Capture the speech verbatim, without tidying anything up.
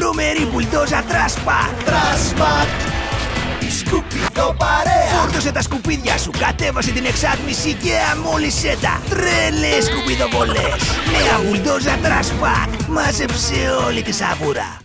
Βρωμερή μπουλντόζα Τρασπακ. Τρασπακ, σκουπίδο παρέα. Φόρτωσε τα σκουπίδια σου, κατέβασε την εξάτμιση και αμόλυσέ τα. Τρελές σκουπιδοβολές. Νέα μπουλντόζα Τρασπακ. Μάζεψε όλη τη σαβούρα.